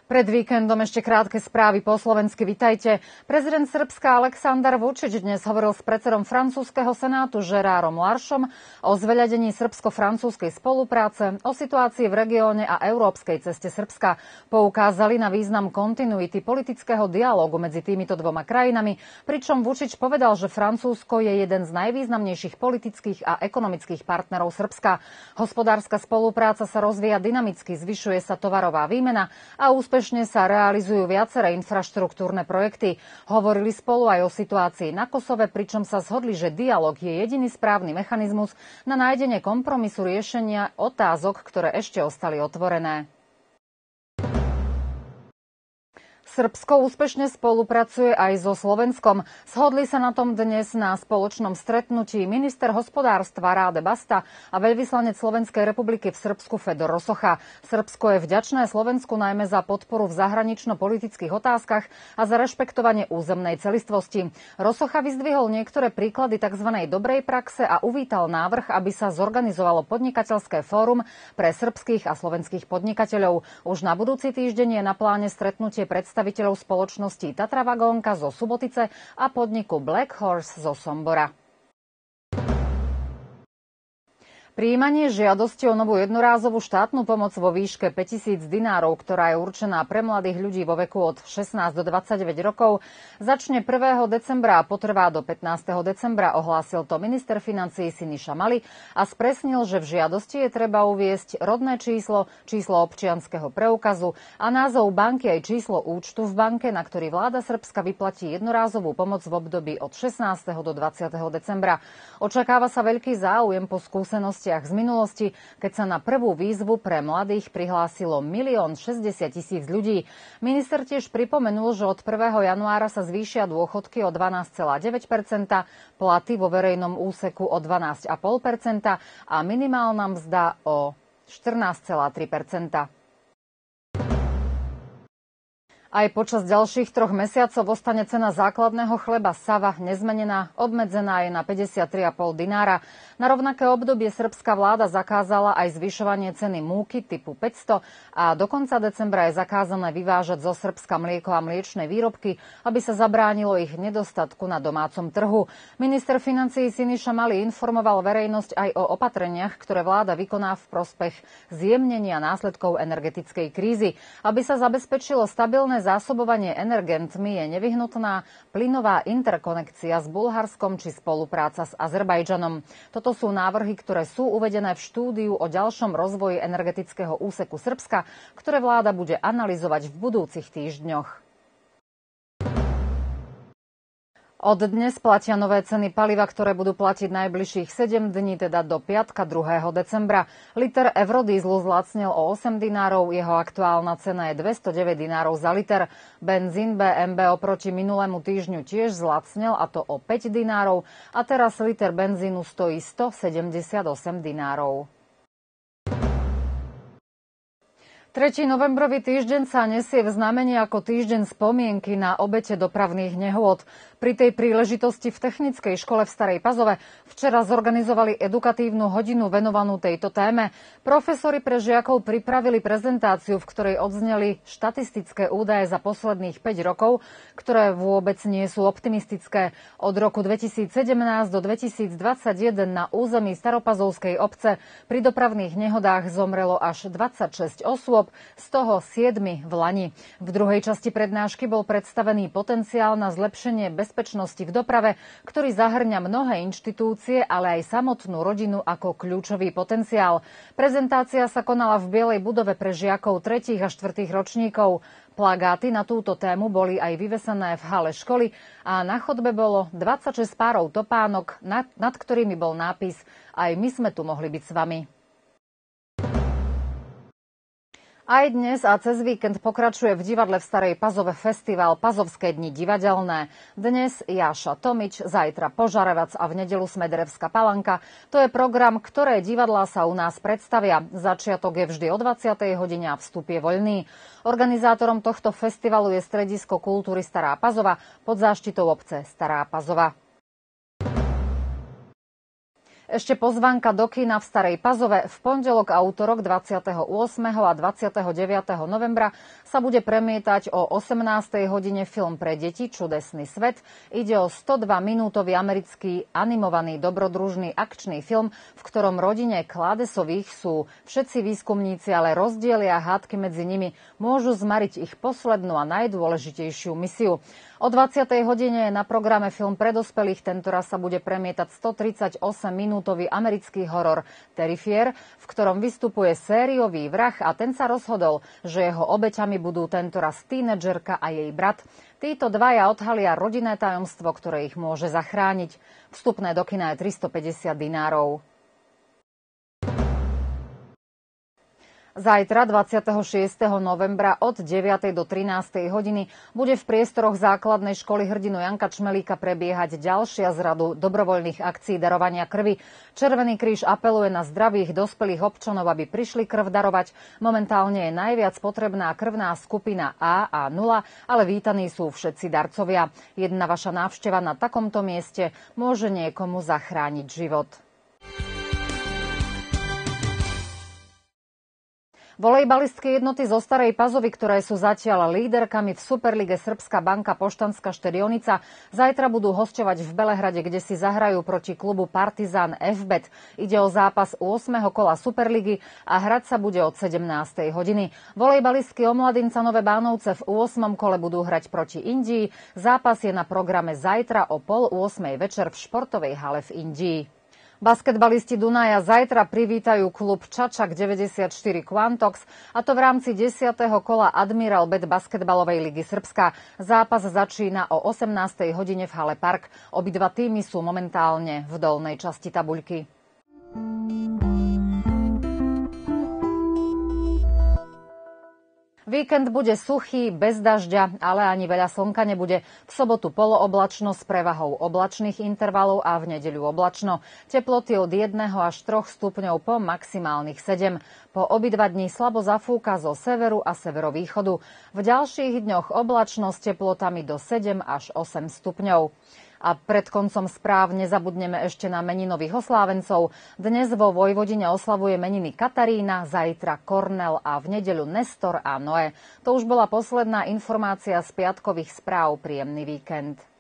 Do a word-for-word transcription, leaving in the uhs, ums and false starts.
Pred víkendom ešte krátke správy po slovensky. Vitajte. Prezident Srbska Aleksandar Vučić dnes hovoril s predsedom francúzskeho senátu Gérardom Larchom o zveľadení srbsko-francúzskej spolupráce, o situácii v regióne a európskej ceste Srbska. Poukázali na význam kontinuity politického dialógu medzi týmito dvoma krajinami, pričom Vučić povedal, že Francúzsko je jeden z najvýznamnejších politických a ekonomických partnerov Srbska. Hospodárska spolupráca sa rozvíja dynamicky, zvyšuje sa tovarová výmena a úspešne Úspešne sa realizujú viaceré infraštruktúrne projekty. Hovorili spolu aj o situácii na Kosove, pričom sa zhodli, že dialog je jediný správny mechanizmus na nájdenie kompromisu riešenia otázok, ktoré ešte ostali otvorené. Srbsko úspešne spolupracuje aj so Slovenskom. Shodli sa na tom dnes na spoločnom stretnutí minister hospodárstva Ráde Basta a veľvyslanec Slovenskej republiky v Srbsku Fedor Rosocha. Srbsko je vďačné Slovensku najmä za podporu v zahranično-politických otázkach a za rešpektovanie územnej celistvosti. Rosocha vyzdvihol niektoré príklady tzv. Dobrej praxe a uvítal návrh, aby sa zorganizovalo podnikateľské fórum pre srbských a slovenských podnikateľov. Už na budúci týždeň je na pláne stretnutie predstaviteľov spoločnosti Tatra Vagónka zo Subotice a podniku Black Horse zo Sombora. Prijímanie žiadosti o novú jednorázovú štátnu pomoc vo výške päťtisíc dinárov, ktorá je určená pre mladých ľudí vo veku od šestnásť do dvadsaťdeväť rokov, začne prvého decembra a potrvá do pätnásteho decembra, ohlásil to minister financií Siniša Mali a spresnil, že v žiadosti je treba uviesť rodné číslo, číslo občianskeho preukazu a názov banky aj číslo účtu v banke, na ktorý vláda Srbska vyplatí jednorázovú pomoc v období od šestnásteho do dvadsiateho decembra. Očakáva sa veľký záujem po skúsenosti z minulosti, keď sa na prvú výzvu pre mladých prihlásilo milión šesťdesiat tisíc ľudí. Minister tiež pripomenul, že od prvého januára sa zvýšia dôchodky o dvanásť celá deväť percenta, platy vo verejnom úseku o dvanásť celá päť percenta a minimálna mzda o štrnásť celá tri percenta. Aj počas ďalších troch mesiacov ostane cena základného chleba Sava nezmenená, obmedzená je na päťdesiattri celá päť dinára. Na rovnaké obdobie srbská vláda zakázala aj zvyšovanie ceny múky typu päťsto a do konca decembra je zakázané vyvážať zo Srbska mlieko a mliečne výrobky, aby sa zabránilo ich nedostatku na domácom trhu. Minister financií Siniša Mali informoval verejnosť aj o opatreniach, ktoré vláda vykoná v prospech zjemnenia následkov energetickej krízy. Aby sa zabezpečilo stabilné zásobovanie energentmi, je nevyhnutná plynová interkonekcia s Bulharskom či spolupráca s Azerbajdžanom. Toto sú návrhy, ktoré sú uvedené v štúdiu o ďalšom rozvoji energetického úseku Srbska, ktoré vláda bude analyzovať v budúcich týždňoch. Od dnes platia nové ceny paliva, ktoré budú platiť najbližších sedem dní, teda do piatka druhého decembra. Liter eurodízlu zlacnil o osem dinárov, jeho aktuálna cena je dvestodeväť dinárov za liter. Benzín bé em bé oproti minulému týždňu tiež zlacnil, a to o päť dinárov, a teraz liter benzínu stojí stosedemdesiatosem dinárov. tretieho novembrový týždeň sa nesie v znamení ako týždeň spomienky na obete dopravných nehôd. Pri tej príležitosti v Technickej škole v Starej Pazove včera zorganizovali edukatívnu hodinu venovanú tejto téme. Profesori pre žiakov pripravili prezentáciu, v ktorej odzneli štatistické údaje za posledných päť rokov, ktoré vôbec nie sú optimistické. Od roku dvetisícsedemnásť do dvetisícdvadsaťjeden na území Staropazovskej obce pri dopravných nehodách zomrelo až dvadsaťšesť osôb, z toho siedmi v Lani. V druhej časti prednášky bol predstavený potenciál na zlepšenie bezpečnosti v doprave, ktorý zahŕňa mnohé inštitúcie, ale aj samotnú rodinu ako kľúčový potenciál. Prezentácia sa konala v Bielej budove pre žiakov tretích a štvrtých ročníkov. Plagáty na túto tému boli aj vyvesené v hale školy a na chodbe bolo dvadsaťšesť párov topánok, nad, nad ktorými bol nápis "Aj my sme tu mohli byť s vami". Aj dnes a cez víkend pokračuje v divadle v Starej Pazove festival Pazovské dni divadelné. Dnes Jáša Tomič, zajtra Požarevac a v nedeľu Smederevská Palanka. To je program, ktoré divadlá sa u nás predstavia. Začiatok je vždy o dvadsiatej hodine a vstup je voľný. Organizátorom tohto festivalu je Stredisko kultúry Stará Pazova pod záštitou obce Stará Pazova. Ešte pozvánka do kína v Starej Pazove. V pondelok a útorok dvadsiateho ôsmeho a dvadsiateho deviateho novembra sa bude premietať o osemnástej hodine film pre deti Čudesný svet. Ide o sto dva minútový americký animovaný dobrodružný akčný film, v ktorom rodine Kládesových sú všetci výskumníci, ale rozdiely a hádky medzi nimi môžu zmariť ich poslednú a najdôležitejšiu misiu. O dvadsiatej hodine je na programe film pre dospelých. Tentoraz sa bude premietať stotridsaťosem minútový americký horor Terrifier, v ktorom vystupuje sériový vrah a ten sa rozhodol, že jeho obeťami budú tentoraz tínedžerka a jej brat. Títo dvaja odhalia rodinné tajomstvo, ktoré ich môže zachrániť. Vstupné do kina je tristopäťdesiat dinárov. Zajtra, dvadsiateho šiesteho novembra od deviatej do trinástej hodiny bude v priestoroch základnej školy hrdinu Janka Čmelíka prebiehať ďalšia z radu dobrovoľných akcií darovania krvi. Červený kríž apeluje na zdravých dospelých občanov, aby prišli krv darovať. Momentálne je najviac potrebná krvná skupina A a nula, ale vítaní sú všetci darcovia. Jedna vaša návšteva na takomto mieste môže niekomu zachrániť život. Volejbalistky jednoty zo Starej Pazovy, ktoré sú zatiaľ líderkami v Superlige Srbská banka Poštanská Štedionica, zajtra budú hosťovať v Belehrade, kde si zahrajú proti klubu Partizán ef bé té. Ide o zápas ôsmeho kola Superligy a hrať sa bude od sedemnástej hodiny. Volejbalistky Omladinca Nové Bánovce v ôsmom kole budú hrať proti Indii. Zápas je na programe zajtra o pol ôsmej večer v športovej hale v Indii. Basketbalisti Dunaja zajtra privítajú klub Čačak deväťdesiatštyri Quantox, a to v rámci desiateho kola Admiral Bet basketbalovej ligy Srbska. Zápas začína o osemnástej hodine v hale Park. Obidva týmy sú momentálne v dolnej časti tabuľky. Víkend bude suchý, bez dažďa, ale ani veľa slnka nebude. V sobotu polooblačno s prevahou oblačných intervalov a v nedeľu oblačno. Teploty od jedného až troch stupňov po maximálnych sedem. Po obidva dní slabo zafúka zo severu a severovýchodu. V ďalších dňoch oblačno s teplotami do sedem až osem stupňov. A pred koncom správ nezabudneme ešte na meninových oslávencov. Dnes vo Vojvodine oslavuje meniny Katarína, zajtra Kornel a v nedeľu Nestor a Noé. To už bola posledná informácia z piatkových správ. Príjemný víkend.